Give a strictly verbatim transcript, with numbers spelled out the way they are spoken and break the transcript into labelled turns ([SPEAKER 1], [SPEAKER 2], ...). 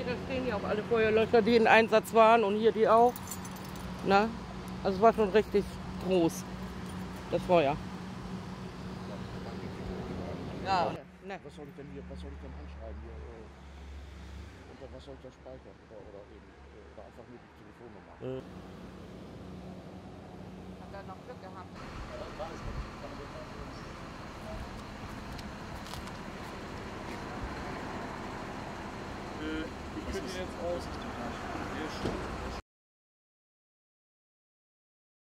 [SPEAKER 1] hier, da stehen ja auch alle Feuerlöscher, die in Einsatz waren und hier die auch. Na? Also es war schon richtig groß, das Feuer. Ja. Ne.
[SPEAKER 2] Was soll ich denn hier, was soll ich denn anschreiben hier? Äh, unter was soll ich da speichern? Oder, oder eben, äh, oder einfach nur die Telefonnummer.
[SPEAKER 1] Mhm.
[SPEAKER 3] Hat er noch Glück gehabt.
[SPEAKER 4] Äh, ich könnte jetzt aus.